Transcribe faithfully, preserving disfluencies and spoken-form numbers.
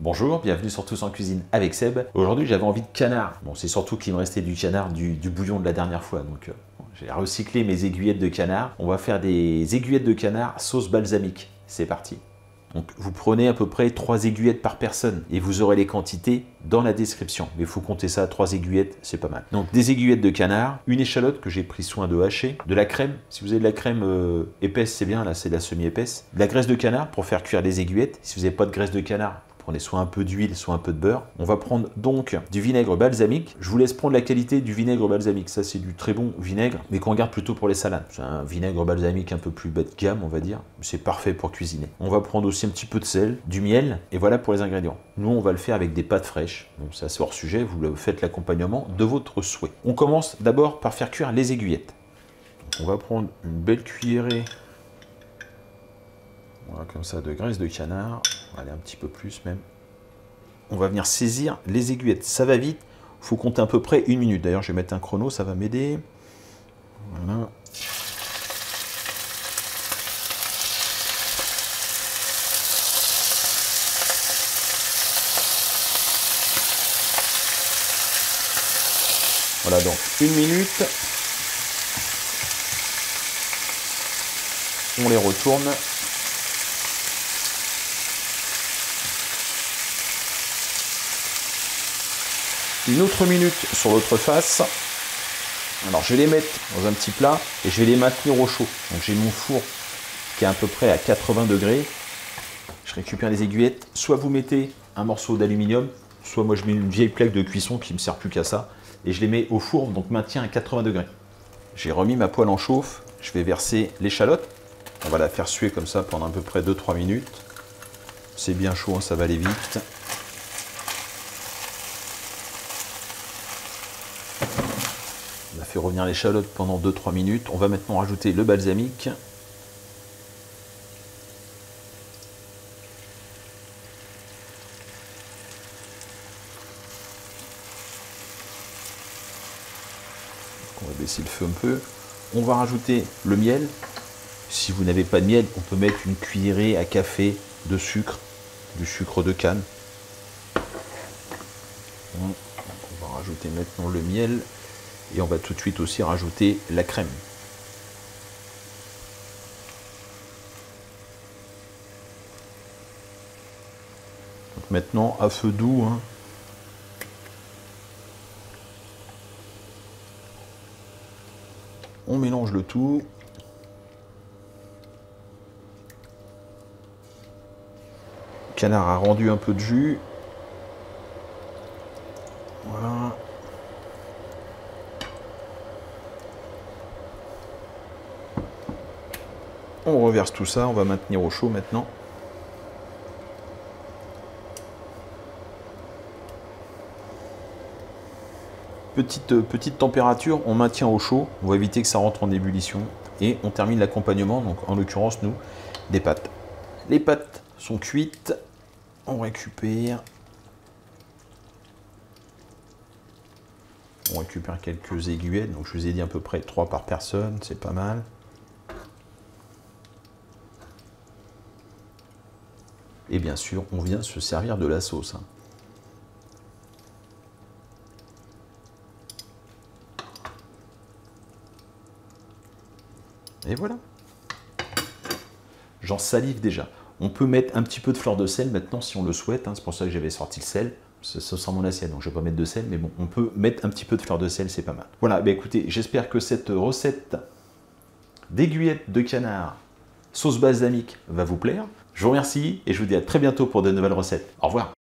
Bonjour, bienvenue sur Tous en Cuisine avec Seb. Aujourd'hui j'avais envie de canard. Bon, c'est surtout qu'il me restait du canard, du, du bouillon de la dernière fois. Donc euh, j'ai recyclé mes aiguillettes de canard. On va faire des aiguillettes de canard sauce balsamique. C'est parti. Donc vous prenez à peu près trois aiguillettes par personne et vous aurez les quantités dans la description. Mais il faut compter ça, trois aiguillettes, c'est pas mal. Donc des aiguillettes de canard, une échalote que j'ai pris soin de hacher, de la crème, si vous avez de la crème euh, épaisse c'est bien, là c'est de la semi-épaisse, de la graisse de canard pour faire cuire les aiguillettes. Si vous n'avez pas de graisse de canard, prenez soit un peu d'huile, soit un peu de beurre. On va prendre donc du vinaigre balsamique. Je vous laisse prendre la qualité du vinaigre balsamique. Ça, c'est du très bon vinaigre, mais qu'on garde plutôt pour les salades. C'est un vinaigre balsamique un peu plus bas de gamme, on va dire. C'est parfait pour cuisiner. On va prendre aussi un petit peu de sel, du miel, et voilà pour les ingrédients. Nous, on va le faire avec des pâtes fraîches. Donc ça, c'est hors sujet. Vous faites l'accompagnement de votre souhait. On commence d'abord par faire cuire les aiguillettes. Donc, on va prendre une belle cuillerée. Voilà, comme ça, de graisse de canard. Allez, un petit peu plus même. On va venir saisir les aiguillettes. Ça va vite. Il faut compter à peu près une minute. D'ailleurs, je vais mettre un chrono, ça va m'aider. Voilà. Voilà, donc une minute. On les retourne. Une autre minute sur l'autre face. Alors je vais les mettre dans un petit plat et je vais les maintenir au chaud. Donc j'ai mon four qui est à peu près à quatre-vingts degrés. Je récupère les aiguillettes. Soit vous mettez un morceau d'aluminium, soit moi je mets une vieille plaque de cuisson qui ne me sert plus qu'à ça. Et je les mets au four, donc maintien à quatre-vingts degrés. J'ai remis ma poêle en chauffe. Je vais verser l'échalote. On va la faire suer comme ça pendant à peu près deux trois minutes. C'est bien chaud, hein, ça va aller vite. On a fait revenir l'échalote pendant deux trois minutes. On va maintenant rajouter le balsamique. On va baisser le feu un peu. On va rajouter le miel. Si vous n'avez pas de miel, on peut mettre une cuillerée à café de sucre, du sucre de canne. On va rajouter maintenant le miel. Et on va tout de suite aussi rajouter la crème. Donc maintenant, à feu doux, hein, on mélange le tout. Le canard a rendu un peu de jus. Voilà. On reverse tout ça, on va maintenir au chaud maintenant. Petite, petite température, on maintient au chaud, on va éviter que ça rentre en ébullition. Et on termine l'accompagnement, donc en l'occurrence nous, des pâtes. Les pâtes sont cuites, on récupère. On récupère quelques aiguillettes, donc je vous ai dit à peu près trois par personne, c'est pas mal. Et bien sûr, on vient se servir de la sauce. Et voilà. J'en salive déjà. On peut mettre un petit peu de fleur de sel maintenant si on le souhaite. Hein. C'est pour ça que j'avais sorti le sel. Ça sent mon assiette, donc je ne vais pas mettre de sel. Mais bon, on peut mettre un petit peu de fleur de sel, c'est pas mal. Voilà, bah écoutez, j'espère que cette recette d'aiguillettes de canard sauce balsamique va vous plaire. Je vous remercie et je vous dis à très bientôt pour de nouvelles recettes. Au revoir.